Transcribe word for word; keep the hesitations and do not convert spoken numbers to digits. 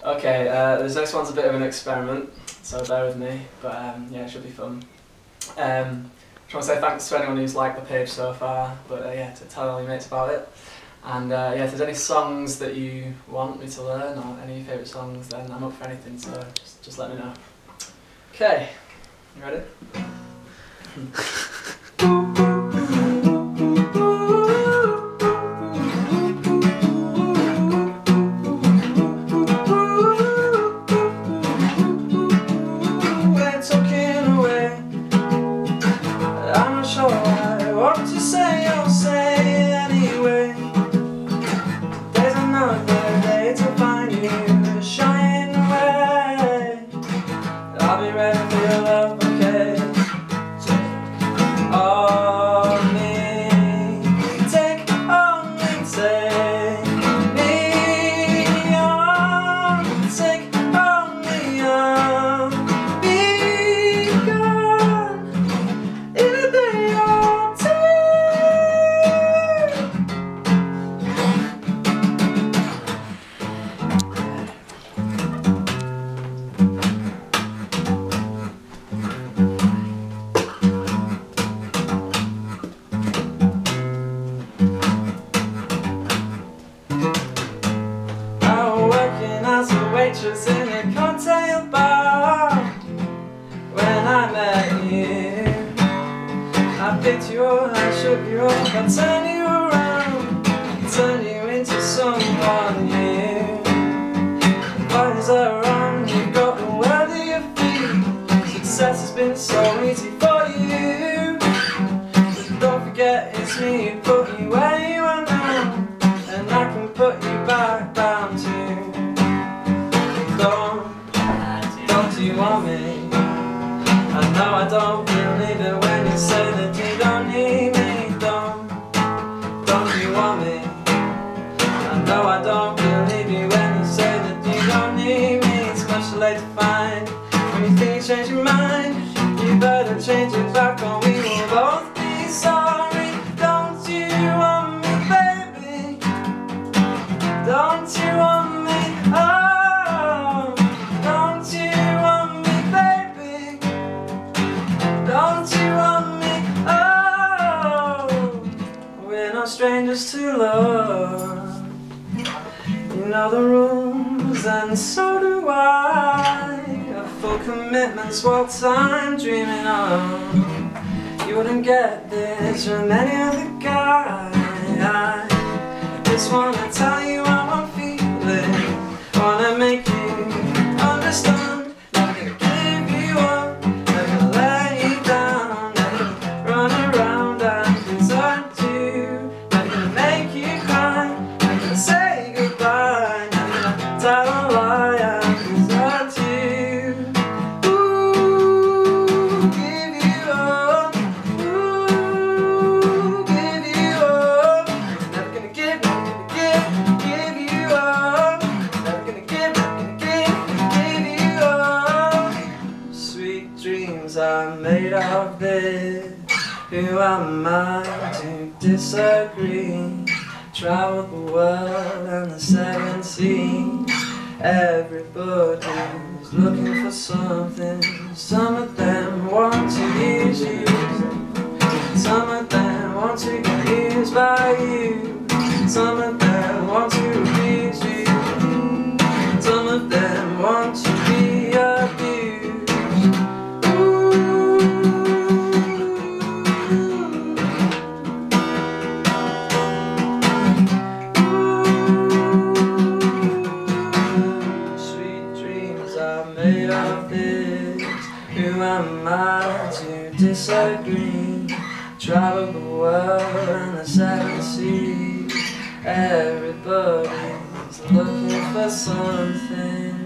Okay, uh, this next one's a bit of an experiment, so bear with me, but um, yeah, it should be fun. Um, I just want to say thanks to anyone who's liked the page so far, but uh, yeah, to tell all your mates about it. And uh, yeah, if there's any songs that you want me to learn, or any of your favourite songs, then I'm up for anything, so just, just let me know. Okay, you ready? Waitress in a cocktail bar. When I met you, I picked you up, I shook you up, I turned you around, turned you into someone new. Why is that wrong? You got the world at your feet. Success has been so easy for you. Don't forget it's me who put you where you are now, and I can put you back down too. Don't you want me? I know I don't believe it when you say that you don't need me. Don't, don't you want me? I know I don't believe you when you say that you don't need me. It's much too late to find. When you think you change your mind, you better change it back or we will both be sorry. Don't you want me, baby? Don't you want me? Oh. Strangers to love, you know the rules and so do I. A full commitment's what I'm dreaming of. You wouldn't get this from any other guy. I just wanna tell you how I'm feeling, wanna make you understand. Not gonna give you up, not gonna let you down, not gonna run around and desert you. Tell a lie, I desert you. Ooh, give you up. Ooh, give you up. Never gonna give, never gonna give, give you up. Never gonna give, never gonna give, give you up. Sweet dreams are made of this. Who am I to disagree? Travel the world and the seven seas. Everybody's looking for something. Some of them want to use you. Some of them want to get used by you. Some of them want to abuse you. Some of them want to be abused. Made of this. Who am I to disagree? Travel the world and the seven seas. Everybody's looking for something.